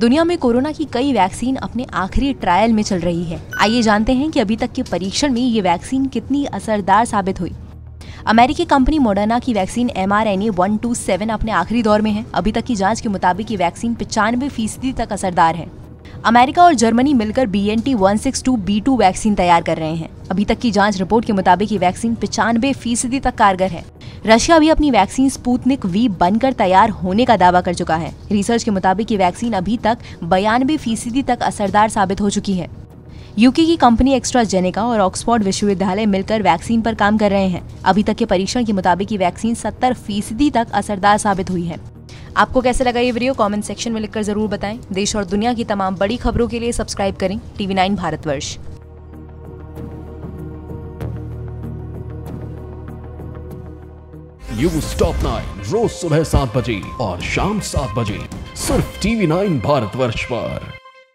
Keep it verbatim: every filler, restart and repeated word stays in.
दुनिया में कोरोना की कई वैक्सीन अपने आखिरी ट्रायल में चल रही है। आइए जानते हैं कि अभी तक के परीक्षण में ये वैक्सीन कितनी असरदार साबित हुई। अमेरिकी कंपनी मॉडर्ना की vaccine M R N A one two seven अपने आखिरी दौर में है। अभी तक की जांच के मुताबिक ये वैक्सीन पचानवे फीसदी तक असरदार है। अमेरिका और जर्मनी मिलकर B N T one six two B two vaccine तैयार कर रहे हैं। अभी तक की जांच रिपोर्ट के मुताबिक ये वैक्सीन पचानवे फीसदी तक कारगर है। रशिया भी अपनी वैक्सीन स्पुतनिक वी बनकर तैयार होने का दावा कर चुका है। रिसर्च के मुताबिक ये वैक्सीन अभी तक बयानवे फीसदी तक असरदार साबित हो चुकी है। यूके की कंपनी एक्स्ट्राजेनेका और ऑक्सफोर्ड विश्वविद्यालय मिलकर वैक्सीन पर काम कर रहे हैं। अभी तक के परीक्षण के मुताबिक ये वैक्सीन सत्तर फीसदी तक असरदार साबित हुई है। आपको कैसे लगा ये वीडियो कमेंट सेक्शन में लिखकर जरूर बताएं। देश और दुनिया की तमाम बड़ी खबरों के लिए सब्सक्राइब करें TV nine Bharatvarsh. News top nine रोज सुबह सात बजे और शाम सात बजे सिर्फ टीवी नाइन भारतवर्ष पर।